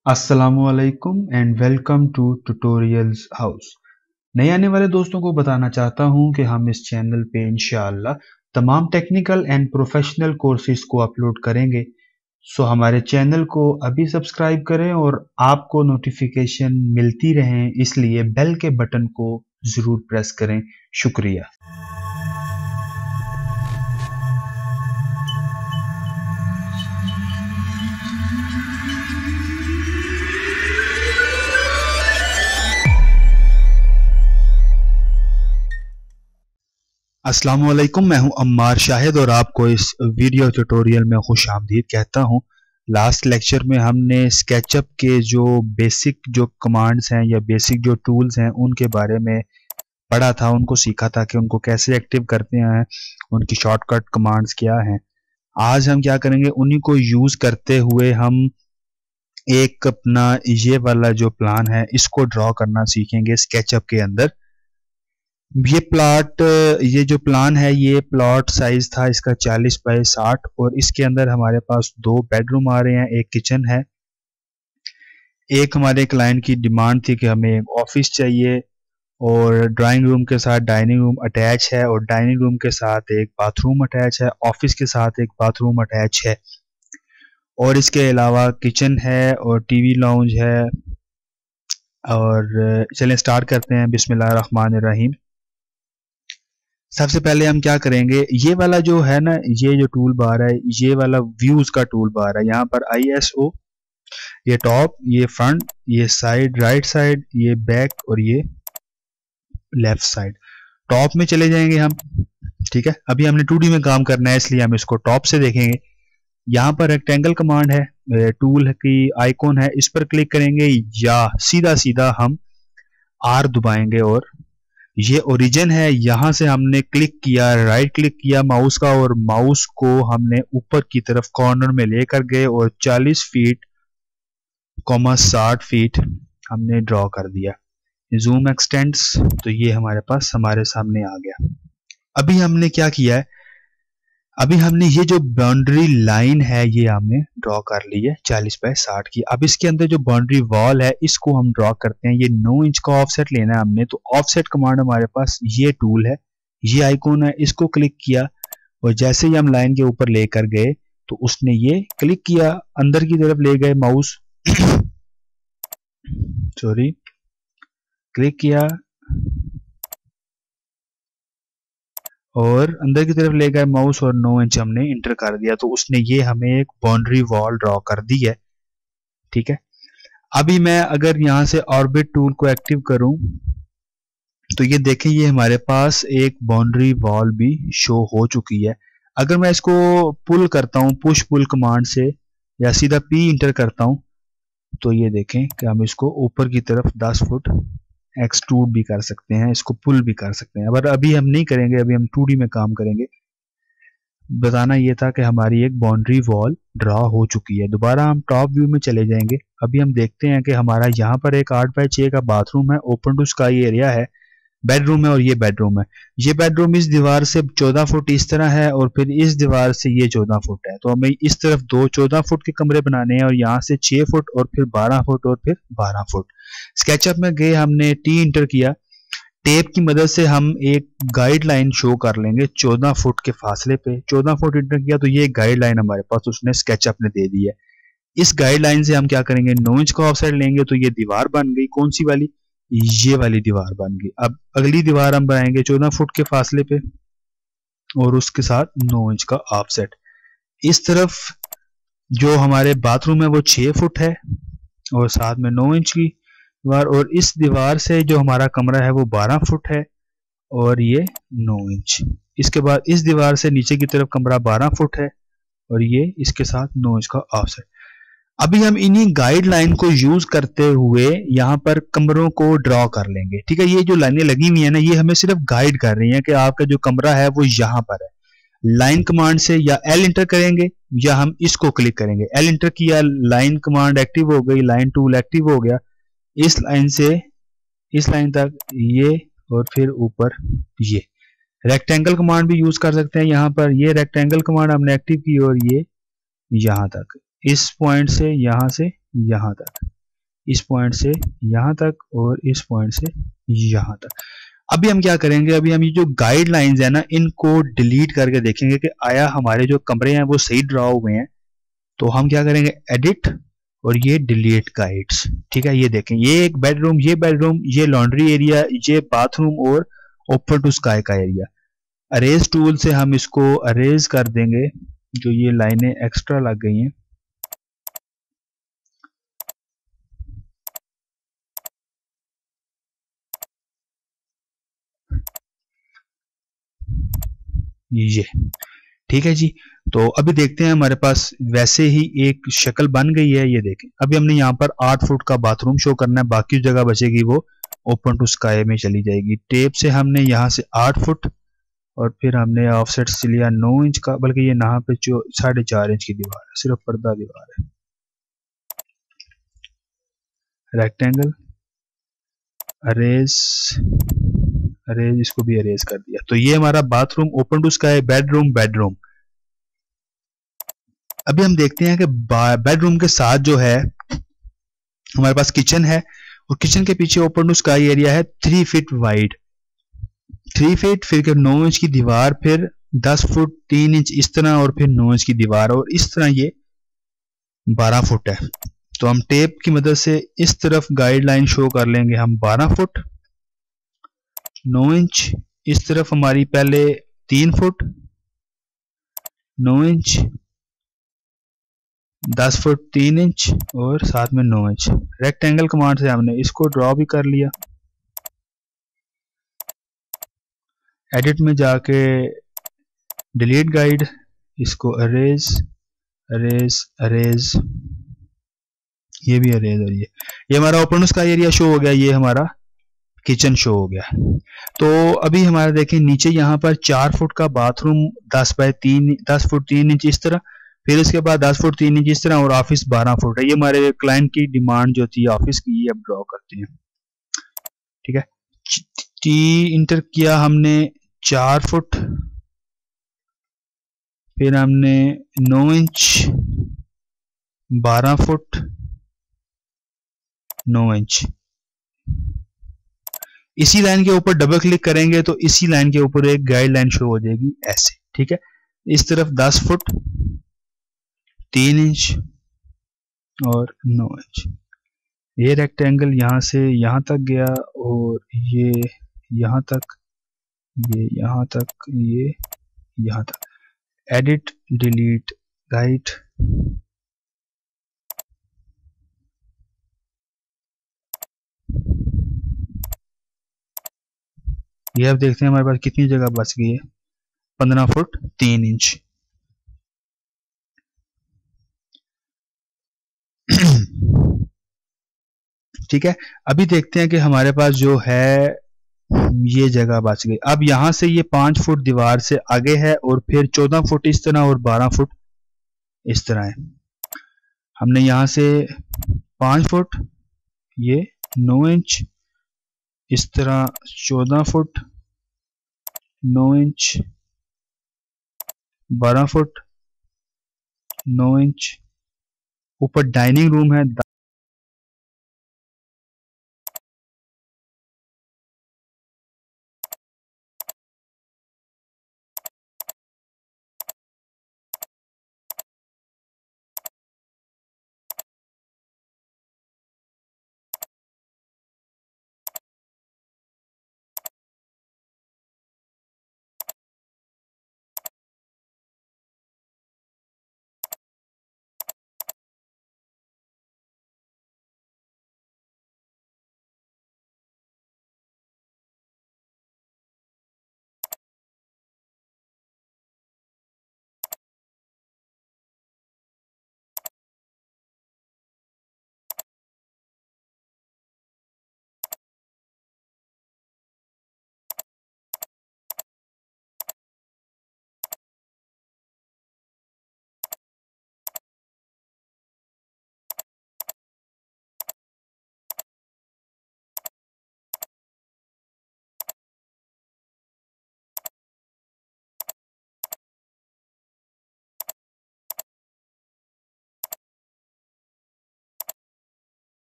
अस्सलामुअलैकुम and welcome to Tutorials House. नए आने वाले दोस्तों को बताना चाहता हूं कि हम इस चैनल पे इंशाअल्लाह तमाम टेक्निकल एंड प्रोफेशनल कोर्सेज को अपलोड करेंगे। सो हमारे चैनल को अभी सब्सक्राइब करें और आपको नोटिफिकेशन मिलती रहें, इसलिए बेल के बटन को ज़रूर प्रेस करें। शुक्रिया। अस्सलाम वालेकुम, मैं हूं अम्मार शाहिद और आपको इस वीडियो ट्यूटोरियल में खुश आमदीद कहता हूं। लास्ट लेक्चर में हमने स्केचअप के जो बेसिक जो कमांड्स हैं या बेसिक जो टूल्स हैं उनके बारे में पढ़ा था, उनको सीखा था कि उनको कैसे एक्टिव करते हैं, उनकी शॉर्टकट कमांड्स क्या हैं। आज हम क्या करेंगे, उन्हीं को यूज़ करते हुए हम एक अपना ये वाला जो प्लान है इसको ड्रॉ करना सीखेंगे स्केचअप के अंदर। ये जो प्लान है, ये प्लॉट साइज था इसका 40 बाई 60 और इसके अंदर हमारे पास 2 बेडरूम आ रहे हैं, एक किचन है। एक हमारे क्लाइंट की डिमांड थी कि हमें एक ऑफिस चाहिए और ड्राइंग रूम के साथ डाइनिंग रूम अटैच है और डाइनिंग रूम के साथ एक बाथरूम अटैच है, ऑफिस के साथ एक बाथरूम अटैच है और इसके अलावा किचन है और टीवी लाउंज है। और चलें स्टार्ट करते हैं। बिस्मिल्लाहिर्रहमानिर्रहीम। सबसे पहले हम क्या करेंगे, ये वाला जो है ना, ये जो टूल बार है, ये वाला व्यूज का टूल बार है। यहाँ पर ISO, ये टॉप, ये फ्रंट, ये साइड, राइट साइड, ये बैक और ये लेफ्ट साइड। टॉप में चले जाएंगे हम, ठीक है। अभी हमने 2D में काम करना है इसलिए हम इसको टॉप से देखेंगे। यहाँ पर रेक्टेंगल कमांड है, टूल की आइकॉन है, इस पर क्लिक करेंगे या सीधा सीधा हम R दबाएंगे और ये ओरिजिन है। यहां से हमने क्लिक किया, राइट क्लिक किया माउस का और माउस को हमने ऊपर की तरफ कॉर्नर में लेकर गए और 40 फीट 60 फीट हमने ड्रॉ कर दिया। जूम एक्सटेंड्स, तो ये हमारे पास हमारे सामने आ गया। अभी हमने क्या किया है, अभी हमने ये जो बाउंड्री लाइन है ये हमने ड्रॉ कर ली है 40 बाई 60 की। अब इसके अंदर जो बाउंड्री वॉल है इसको हम ड्रॉ करते हैं। ये 9 इंच का ऑफसेट लेना है हमने, तो ऑफसेट कमांड हमारे पास ये टूल है, ये आइकॉन है, इसको क्लिक किया और जैसे ही हम लाइन के ऊपर लेकर गए तो उसने ये क्लिक किया, अंदर की तरफ ले गए माउस सॉरी, क्लिक किया और अंदर की तरफ ले गए माउस और 9 इंच हमने इंटर कर दिया, तो उसने ये हमें एक बाउंड्री वॉल ड्रॉ कर दी है, ठीक है। अभी मैं अगर यहाँ से ऑर्बिट टूल को एक्टिव करूं तो ये देखें, ये हमारे पास एक बाउंड्री वॉल भी शो हो चुकी है। अगर मैं इसको पुल करता हूं पुश पुल कमांड से या सीधा P इंटर करता हूं तो ये देखें कि हम इसको ऊपर की तरफ 10 फुट एक्सट्रूड भी कर सकते हैं, इसको पुल भी कर सकते हैं। पर अभी हम नहीं करेंगे, अभी हम 2D में काम करेंगे। बताना ये था कि हमारी एक बाउंड्री वॉल ड्रॉ हो चुकी है। दोबारा हम टॉप व्यू में चले जाएंगे। अभी हम देखते हैं कि हमारा यहाँ पर एक 8 बाई 6 का बाथरूम है, ओपन टू स्काई एरिया है, बेडरूम है और ये बेडरूम है। ये बेडरूम इस दीवार से 14 फुट इस तरह है और फिर इस दीवार से ये 14 फुट है, तो हमें इस तरफ 2 14 फुट के कमरे बनाने हैं और यहाँ से 6 फुट और फिर 12 फुट और फिर 12 फुट। स्केचअप में गए, हमने T इंटर किया, टेप की मदद से हम एक गाइडलाइन शो कर लेंगे 14 फुट के फासले पे। 14 फुट इंटर किया तो ये गाइडलाइन हमारे पास उसने स्केचअप ने दे दी है। इस गाइडलाइन से हम क्या करेंगे, 9 इंच का ऑफसेट लेंगे तो ये दीवार बन गई। कौन सी वाली, ये वाली दीवार बन गई। अब अगली दीवार हम बनाएंगे 14 फुट के फासले पे और उसके साथ 9 इंच का ऑफसेट। इस तरफ जो हमारे बाथरूम है वो 6 फुट है और साथ में 9 इंच की दीवार, और इस दीवार से जो हमारा कमरा है वो 12 फुट है और ये 9 इंच। इसके बाद इस दीवार से नीचे की तरफ कमरा 12 फुट है और ये इसके साथ 9 इंच का ऑफसेट। अभी हम इन्हीं गाइडलाइन को यूज करते हुए यहाँ पर कमरों को ड्रॉ कर लेंगे, ठीक है। ये जो लाइनें लगी हुई है ना, ये हमें सिर्फ गाइड कर रही हैं कि आपका जो कमरा है वो यहाँ पर है। लाइन कमांड से या L इंटर करेंगे या हम इसको क्लिक करेंगे। L इंटर किया, लाइन कमांड एक्टिव हो गई, लाइन टूल एक्टिव हो गया। इस लाइन से इस लाइन तक ये और फिर ऊपर ये। रेक्टेंगल कमांड भी यूज कर सकते हैं। यहाँ पर ये रेक्टेंगल कमांड हमने एक्टिव की और ये यहाँ तक, इस पॉइंट से यहाँ तक, इस पॉइंट से यहाँ तक और इस पॉइंट से यहाँ तक। अभी हम क्या करेंगे, अभी हम ये जो गाइडलाइंस है ना इनको डिलीट करके देखेंगे कि आया हमारे जो कमरे हैं वो सही ड्रा हुए हैं। तो हम क्या करेंगे, एडिट और ये डिलीट गाइड्स। ठीक है, ये देखें, ये एक बेडरूम, ये लॉन्ड्री एरिया, ये बाथरूम और ओपन टू स्काई का एरिया। अरेज टूल से हम इसको अरेज कर देंगे, जो ये लाइनें एक्स्ट्रा लग गई हैं। ये ठीक है जी। तो अभी देखते हैं, हमारे पास वैसे ही एक शक्ल बन गई है। ये देखें, अभी हमने यहाँ पर 8 फुट का बाथरूम शो करना है, बाकी जगह बचेगी वो ओपन टू स्काई में चली जाएगी। टेप से हमने यहाँ से 8 फुट और फिर हमने ऑफसेट से लिया 9 इंच का, बल्कि ये यहाँ पे जो 4.5 इंच की दीवार है, सिर्फ पर्दा दीवार है। रेक्टेंगल अरेज, इसको भी अरेज कर दिया। तो ये हमारा bathroom, open to sky, bedroom. अभी हम देखते हैं कि बेडरूम के साथ जो है हमारे पास किचन है, और किचन के पीछे ओपन टू स्काई एरिया है 3 फीट वाइड, 3 फीट, फिर 9 इंच की दीवार, फिर 10 फुट 3 इंच इस तरह, और फिर 9 इंच की दीवार, और इस तरह ये 12 फुट है। तो हम टेप की मदद से इस तरफ गाइडलाइन शो कर लेंगे, हम 12 फुट 9 इंच, इस तरफ हमारी पहले 3 फुट 9 इंच, 10 फुट 3 इंच और साथ में 9 इंच। रेक्टेंगल कमांड से हमने इसको ड्रॉ भी कर लिया। एडिट में जाके डिलीट गाइड, इसको अरेज, ये भी अरेज, और ये हमारा ओपन उसका एरिया शो हो गया, ये हमारा किचन शो हो गया। तो अभी हमारा देखें नीचे यहाँ पर 4 फुट का बाथरूम, 10 फुट 3 इंच इस तरह, फिर इसके बाद 10 फुट 3 इंच इस तरह, और ऑफिस 12 फुट है। ये हमारे क्लाइंट की डिमांड जो थी ऑफिस की, ये अब ड्रॉ करते हैं। ठीक है, टी इंटर किया हमने 4 फुट, फिर हमने 9 इंच, 12 फुट 9 इंच। इसी लाइन के ऊपर डबल क्लिक करेंगे तो इसी लाइन के ऊपर एक गाइडलाइन शो हो जाएगी ऐसे। ठीक है, इस तरफ 10 फुट 3 इंच और 9 इंच। ये रेक्टेंगल यहाँ से यहाँ तक गया, और ये यहाँ तक, ये यहाँ तक, ये यहाँ तक। एडिट डिलीट गाइड, ये अब देखते हैं हमारे पास कितनी जगह बच गई है, 15 फुट 3 इंच। ठीक है, अभी देखते हैं कि हमारे पास जो है ये जगह बच गई। अब यहां से ये 5 फुट दीवार से आगे है, और फिर 14 फुट इस तरह और 12 फुट इस तरह है। हमने यहां से 5 फुट, ये 9 इंच इस तरह, 14 फुट 9 इंच, 12 फुट 9 इंच। ऊपर डाइनिंग रूम है,